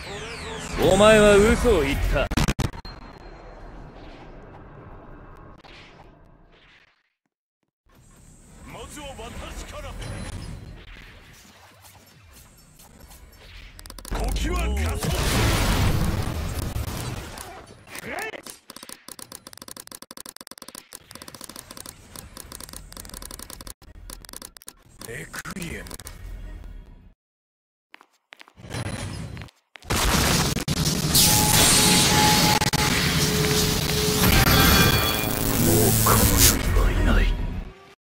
お前は嘘を言った。 まずは私から。時は加速。レクイエム。